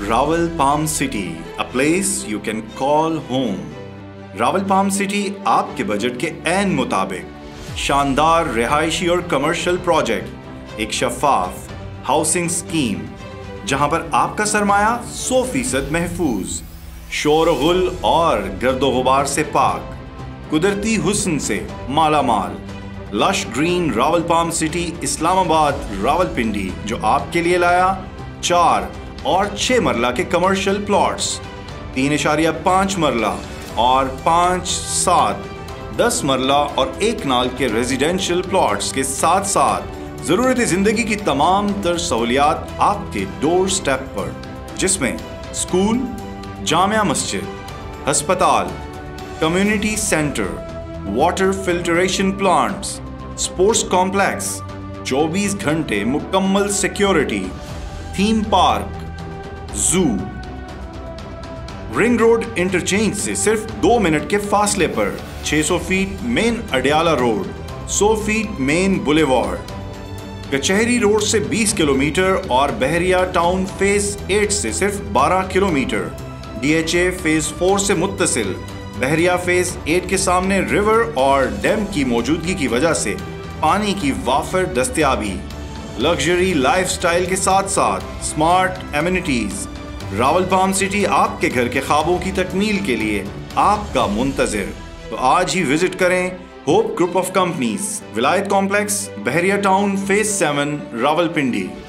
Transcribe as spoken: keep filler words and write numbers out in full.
Rawal palm city, a place you can call home۔ Rawal palm city آپ کے budget کے عین مطابق شاندار رہائشی اور کمرشل پروجیکٹ، ایک شفاف ہاؤسنگ سکیم جہاں پر آپ کا سرمایہ سو فیصد محفوظ، شور و غل اور گرد و غبار سے پاک، قدرتی حسن سے مالا مال۔ Lush green Rawal palm city Islamabad Rawal Pindi جو آپ کے لیے لایا چار اور چھ مرلہ کے کمرشل پلاٹس، تین اشاریہ پانچ مرلہ اور پانچ سات دس مرلہ اور ایک نال کے ریزیڈینشل پلاٹس کے ساتھ ساتھ ضرورت زندگی کی تمام تر سہولیات آپ کے ڈور سٹیپ پر، جس میں اسکول، جامعہ مسجد، ہسپتال، community centre, water filtration plants, sports complex, چوبیس گھنٹے مکمل سیکیورٹی، تھیم پارک، زو، رنگ روڈ انٹرچینج سے صرف دو منٹ کے فاصلے پر، چھ سو فیٹ مین اڈیالہ روڈ، سو feet main boulevard, Kachehri road سے بیس کلومیٹر اور بحریہ ٹاؤن فیز ایٹ سے صرف بارہ kilometre, D H A phase four سے متصل، بحریہ فیز ایٹ کے سامنے ریور اور ڈیم کی موجودگی کی وجہ سے پانی کی وافر دستیابی، لگژری لائف سٹائل کے ساتھ ساتھ smart amenities. Rawal palm city آپ کے گھر کے خوابوں کی تکمیل کے لیے آپ کا منتظر۔ تو آج ہی وزٹ کریں hope group of companies, Vilayat complex, Bahria town phase seven, Rawal Pindi.